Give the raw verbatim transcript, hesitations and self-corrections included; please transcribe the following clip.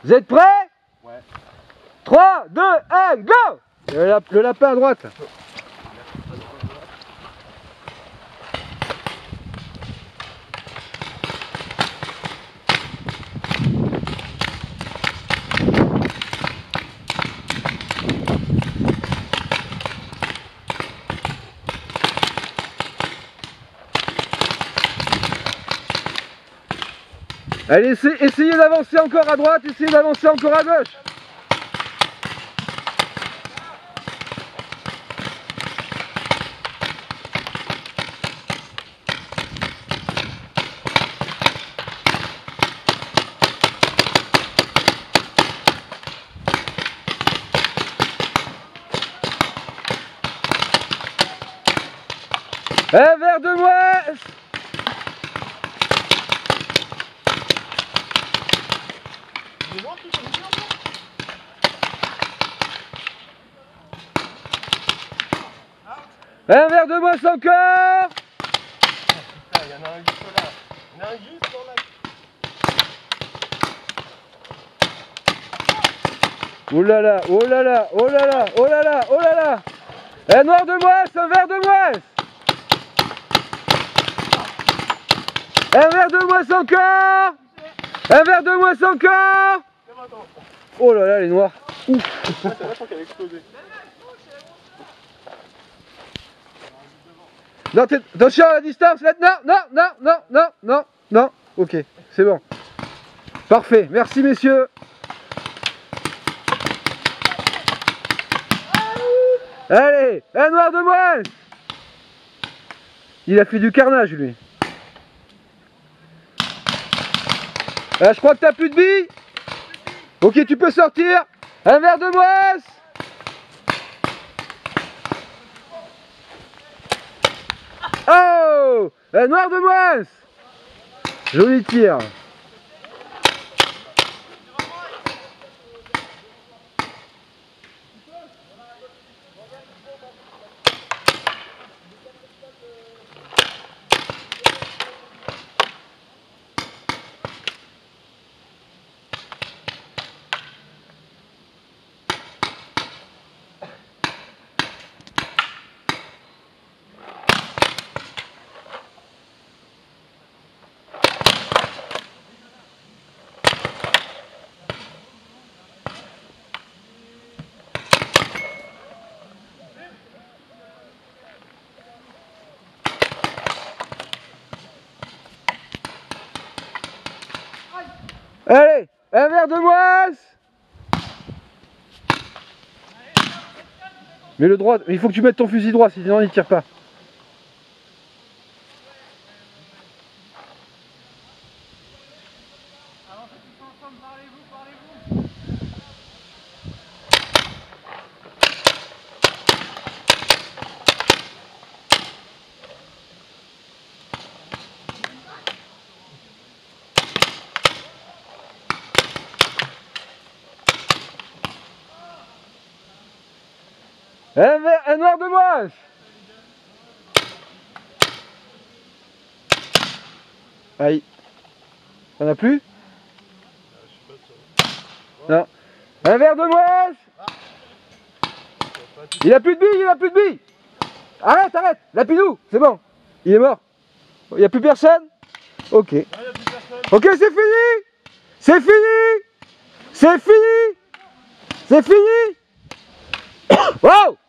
Vous êtes prêts? Ouais. trois, deux, un, go! Le, lap le lapin à droite. Allez, essayez, essayez d'avancer encore à droite, essayez d'avancer encore à gauche. Un verre de moins. Un verre de moins encore. Putain, il y en a un juste là. Il y en a un juste là. Oh là là, oh là là, oh là là, oh là là, oh là là. Un noir de moins, un verre de moins. Un verre de moins encore. Un verre de moins encore. Oh là là, les noirs. Ouf. C'est l'impression qu'elle a explosé. Non, attention à la distance, maintenant. Non, non, non, non, non, non. Ok, c'est bon. Parfait, merci messieurs. Allez, un noir de moins. Il a fait du carnage lui. Ah, je crois que t'as plus de billes. Ok, tu peux sortir. Un verre de moins. Oh, un noir de moins. Joli tir. Allez, un verre de moins. Mais le droit, il faut que tu mettes ton fusil droit, sinon il tire pas. Un, verre, un noir de moins. Aïe. T'en as plus? Non. Un verre de moins. Il a plus de billes, il a plus de billes. Arrête, arrête. Lapidou, c'est bon. Il est mort. Il n'y a plus personne? Ok. Ok, c'est fini. C'est fini. C'est fini. C'est fini. Wow.